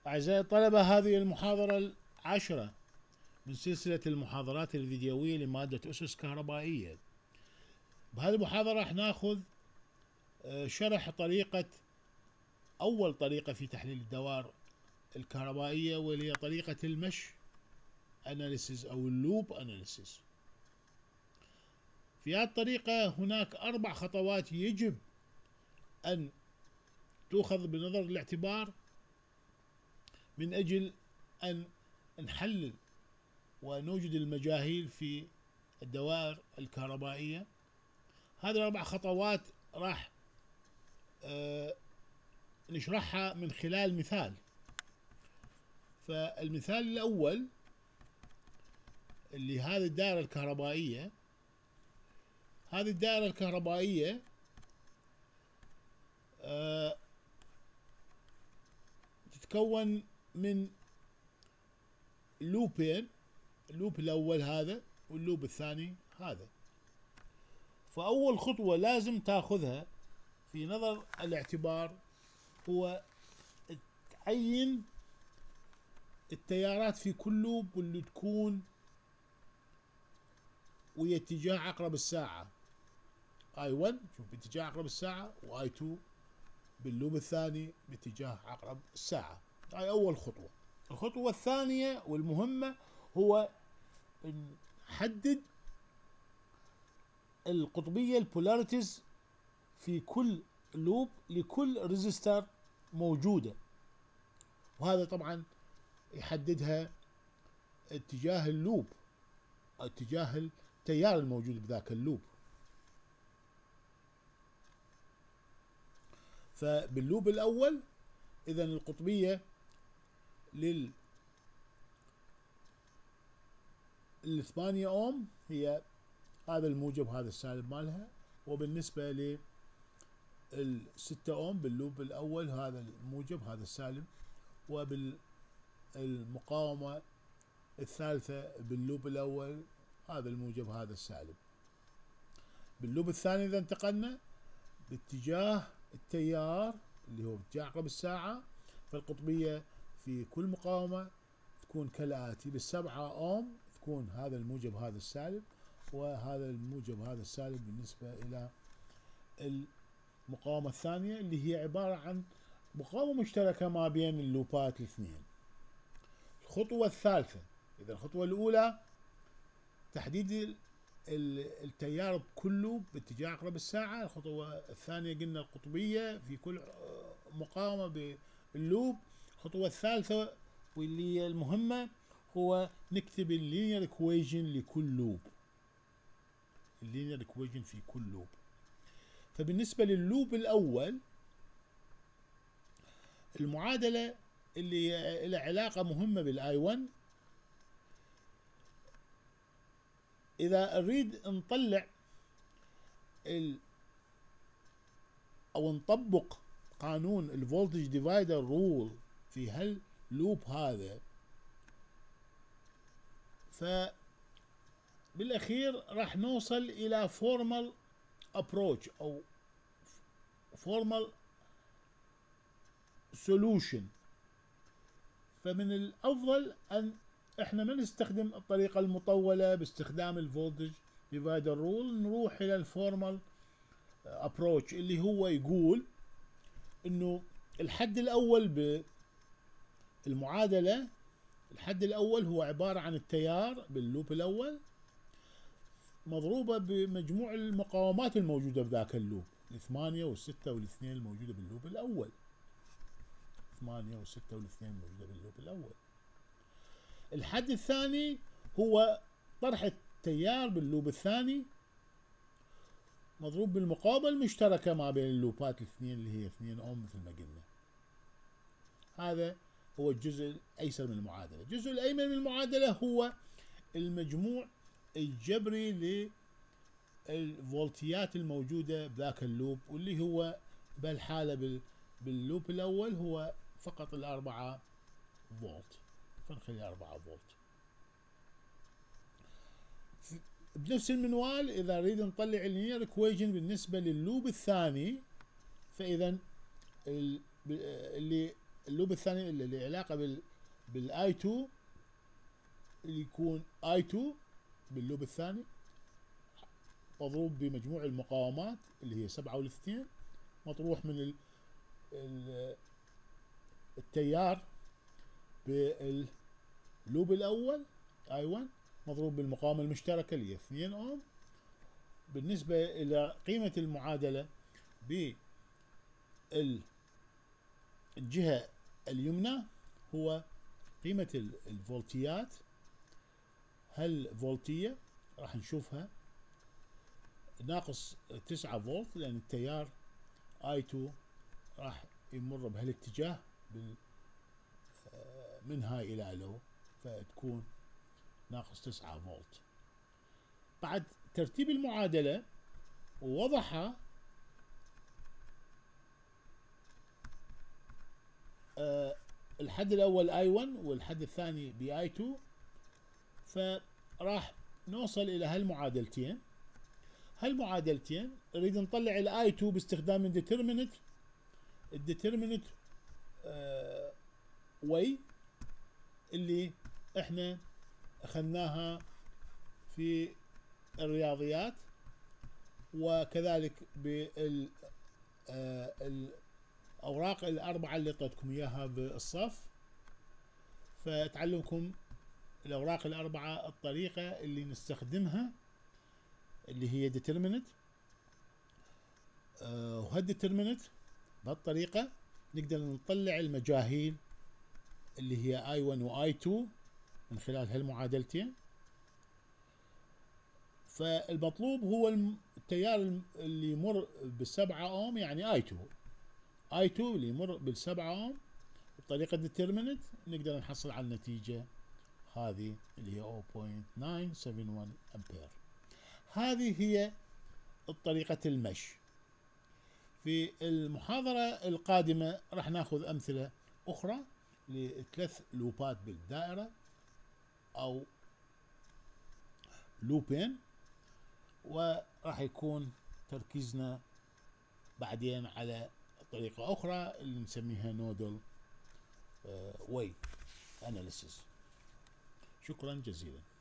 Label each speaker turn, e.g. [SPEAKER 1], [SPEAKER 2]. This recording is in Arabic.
[SPEAKER 1] أعزائي الطلبة، هذه المحاضرة 10 من سلسلة المحاضرات الفيديوية لمادة أسس كهربائية. بهذه المحاضرة راح ناخذ شرح أول طريقة في تحليل الدوائر الكهربائية، واللي هي طريقة المش أناليسيس أو اللوب أناليسيس. في هذه الطريقة هناك 4 خطوات يجب أن تؤخذ بنظر الاعتبار من أجل أن نحلل ونوجد المجاهيل في الدوائر الكهربائية. هذه ال4 خطوات راح نشرحها من خلال مثال. فالمثال الأول اللي هذه الدائرة الكهربائية، هذه الدائرة الكهربائية تتكون من لوبين، اللوب الأول هذا واللوب الثاني هذا. فأول خطوة لازم تاخذها في نظر الاعتبار هو تعين التيارات في كل لوب، واللي تكون ويا اتجاه عقرب الساعة. I1 شوف باتجاه عقرب الساعة، وI2 باللوب الثاني باتجاه عقرب الساعة. هاي أول خطوة. الخطوة الثانية والمهمة هو نحدد القطبية البولاريتيز في كل لوب لكل ريزستور موجودة، وهذا طبعا يحددها اتجاه اللوب أو اتجاه التيار الموجود بذاك اللوب. فباللوب الأول إذا القطبية لل8 أوم هي هذا الموجب هذا السالب مالها، وبالنسبة لل6 أوم باللوب الأول هذا الموجب هذا السالب، وبالمقاومة الثالثة باللوب الأول هذا الموجب هذا السالب. باللوب الثاني إذا انتقلنا باتجاه التيار اللي هو اتجاه عقرب الساعة، فالقطبية في كل مقاومة تكون كالآتي: بال7 أوم تكون هذا الموجب هذا السالب، وهذا الموجب هذا السالب بالنسبة إلى المقاومة الثانية اللي هي عبارة عن مقاومة مشتركة ما بين اللوبات الاثنين. الخطوة الثالثة، إذا الخطوة الأولى تحديد التيار بكل لوب باتجاه عقرب الساعة. الخطوة الثانية قلنا القطبية في كل مقاومة باللوب. الخطوة الثالثة واللي هي المهمة هو نكتب اللينير ايكويشن لكل لوب، اللينير ايكويشن في كل لوب. فبالنسبة لللوب الأول المعادلة اللي لها علاقة مهمة بالاي 1، إذا نريد نطلع أو نطبق قانون الفولتج ديفايدر رول في هاللوب هذا، فبالأخير راح نوصل إلى فورمال أبروتش أو فورمال سولوشن. فمن الأفضل أن احنا ما نستخدم الطريقة المطولة باستخدام الفولتج ديفايدر رول، نروح إلى الفورمال أبروتش اللي هو يقول إنه الحد الأول بالمعادلة، الحد الأول هو عبارة عن التيار باللوب الأول مضروبة بمجموع المقاومات الموجودة بذاك اللوب، 8 و6 و2 الموجودة باللوب الأول، 8 و6 و2 الموجودة باللوب الأول. الحد الثاني هو طرح التيار باللوب الثاني مضروب بالمقاومة المشتركة ما بين اللوبات الاثنين اللي هي 2 أوم مثل ما قلنا. هذا هو الجزء الأيسر من المعادلة. الجزء الأيمن من المعادلة هو المجموع الجبري للفولتيات الموجودة بذاك اللوب، واللي هو بهالحالة باللوب الأول هو فقط 4 فولت، فنخلي 4 فولت. بنفس المنوال إذا نريد نطلع اللينير ايكويشن بالنسبة لللوب الثاني، فإذا اللي اللوب الثاني اللي علاقة بالاي 2 اللي يكون اي 2 باللوب الثاني مضروب بمجموع المقاومات اللي هي 7 والاثنين، مطروح من التيار باللوب الاول اي 1 مضروب بالمقاومة المشتركة اللي هي 2 اوم. بالنسبة الى قيمة المعادلة بالجهة اليمنى هو قيمة الفولتيات، هل فولتية راح نشوفها ناقص 9 فولت لأن التيار I2 راح يمر بهالاتجاه من هاي إلى لو، فتكون ناقص 9 فولت. بعد ترتيب المعادلة ووضح الحد الأول I1 والحد الثاني بI2، فراح نوصل إلى هالمعادلتين. نريد نطلع الاي 2 باستخدام الديترمينت واي اللي احنا اخذناها في الرياضيات، وكذلك بالاوراق الاربعه اللي اعطيتكم اياها بالصف. فتعلمكم الاوراق الاربعه الطريقه اللي نستخدمها اللي هي determinant، وهالديترمينت بهالطريقة نقدر نطلع المجاهيل اللي هي I1 و I2 من خلال هالمعادلتين. فالمطلوب هو التيار اللي يمر بالسبعة اوم، يعني I2 اللي يمر بالسبعة اوم بطريقة determinant نقدر نحصل على النتيجة هذه اللي هي 0.971 امبير. هذه هي طريقة المشي. في المحاضرة القادمة راح ناخذ أمثلة أخرى لثلاث لوبات بالدائرة أو لوبين، وراح يكون تركيزنا بعدين على طريقة أخرى اللي نسميها نودل واي أناليسيس. شكرا جزيلا.